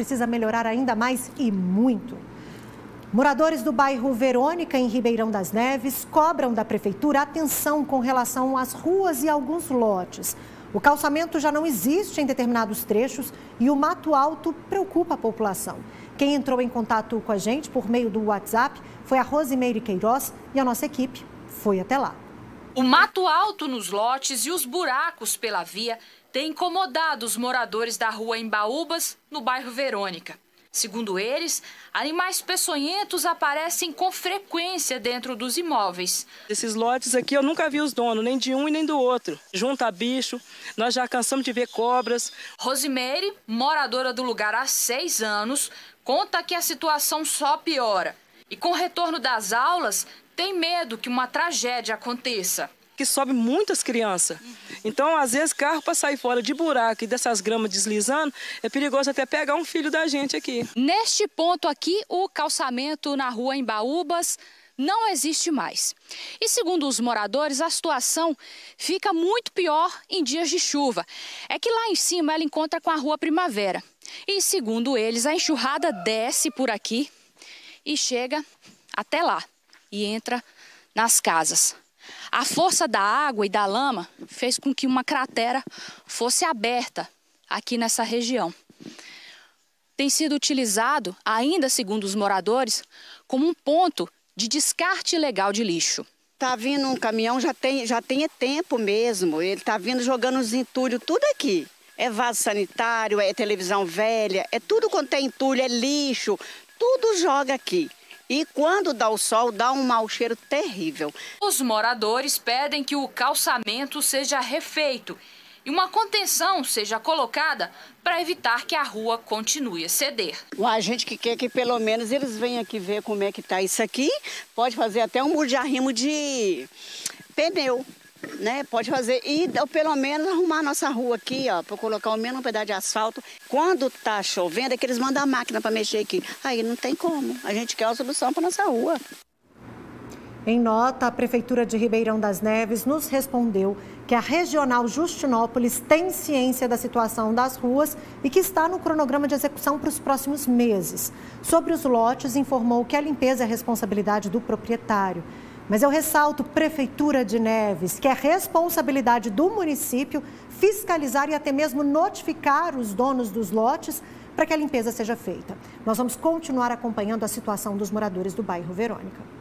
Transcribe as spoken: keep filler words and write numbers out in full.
precisa melhorar ainda mais e muito. Moradores do bairro Verônica, em Ribeirão das Neves, cobram da prefeitura atenção com relação às ruas e alguns lotes. O calçamento já não existe em determinados trechos e o mato alto preocupa a população. Quem entrou em contato com a gente por meio do WhatsApp foi a Rosimeire Queiroz e a nossa equipe foi até lá. O mato alto nos lotes e os buracos pela via têm incomodado os moradores da rua Embaúbas, no bairro Verônica. Segundo eles, animais peçonhentos aparecem com frequência dentro dos imóveis. Esses lotes aqui eu nunca vi os donos, nem de um e nem do outro. Junta bicho, nós já cansamos de ver cobras. Rosimeire, moradora do lugar há seis anos, conta que a situação só piora. E com o retorno das aulas, tem medo que uma tragédia aconteça. Que sobe muitas crianças. Então, às vezes, carro para sair fora de buraco e dessas gramas deslizando, é perigoso até pegar um filho da gente aqui. Neste ponto aqui, o calçamento na rua Embaúbas não existe mais. E segundo os moradores, a situação fica muito pior em dias de chuva. É que lá em cima ela encontra com a rua Primavera. E segundo eles, a enxurrada desce por aqui e chega até lá e entra nas casas. A força da água e da lama fez com que uma cratera fosse aberta aqui nessa região. Tem sido utilizado, ainda segundo os moradores, como um ponto de descarte ilegal de lixo. Tá vindo um caminhão, já tem, já tem tempo mesmo, ele tá vindo jogando os entulhos tudo aqui. É vaso sanitário, é televisão velha, é tudo quanto tem entulho, é lixo, tudo joga aqui. E quando dá o sol, dá um mau cheiro terrível. Os moradores pedem que o calçamento seja refeito e uma contenção seja colocada para evitar que a rua continue a ceder. A gente que quer que pelo menos eles venham aqui ver como é que está isso aqui, pode fazer até um muro de arrimo de pneu. Né? Pode fazer e pelo menos arrumar a nossa rua aqui, ó, para colocar o menos um pedaço de asfalto. Quando tá chovendo é que eles mandam a máquina para mexer aqui. Aí não tem como. A gente quer uma solução para nossa rua. Em nota, a Prefeitura de Ribeirão das Neves nos respondeu que a Regional Justinópolis tem ciência da situação das ruas e que está no cronograma de execução para os próximos meses. Sobre os lotes, informou que a limpeza é responsabilidade do proprietário. Mas eu ressalto, Prefeitura de Neves, que é responsabilidade do município fiscalizar e até mesmo notificar os donos dos lotes para que a limpeza seja feita. Nós vamos continuar acompanhando a situação dos moradores do bairro Verônica.